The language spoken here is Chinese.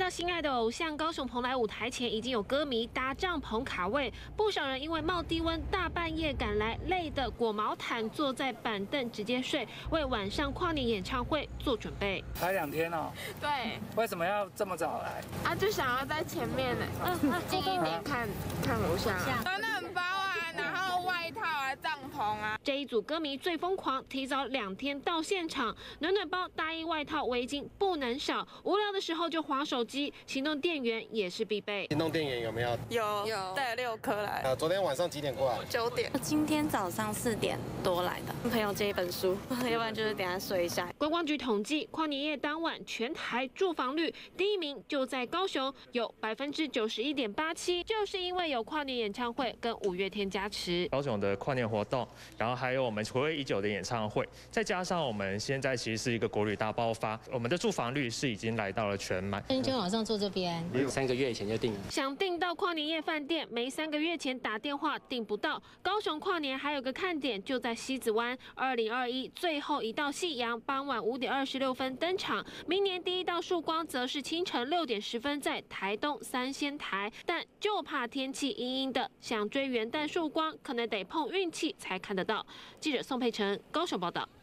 到心爱的偶像，高雄蓬莱舞台前已经有歌迷搭帐篷卡位，不少人因为冒低温大半夜赶来，累得裹毛毯坐在板凳直接睡，为晚上跨年演唱会做准备。 才2天哦。对。为什么要这么早来？ 啊，就想要在前面呢，近一点看偶像。暖暖包啊，然后外套啊，帐篷啊。 这一组歌迷最疯狂，提早2天到现场，暖暖包、大衣、外套、围巾不能少。无聊的时候就滑手机，行动电源也是必备。 行动电源有没有？ 有，带了6颗来。 昨天晚上几点过来 ？9点。 今天早上4点多来的，跟朋友借一本书，要不然就是等下睡一下。 观光局统计，跨年夜当晚全台住房率第1名就在高雄，有91.87%，就是因为有跨年演唱会跟5月天加持。 高雄的跨年活动，然后还有我们回味已久的演唱会，再加上我们现在其实是一个国旅大爆发，我们的住房率是已经来到了全满。 今天晚上住这边， 也有3个月以前就订了。 想订到跨年夜饭店，没3个月前打电话订不到。高雄跨年还有个看点，就在西子湾，2021最后一道夕阳傍晚5点26分登场，明年第1道曙光则是清晨6点10分在台东3仙台，但就怕天气阴阴的，想追元旦曙光，可能得碰运气才看得到。记者宋佩晨高雄报道。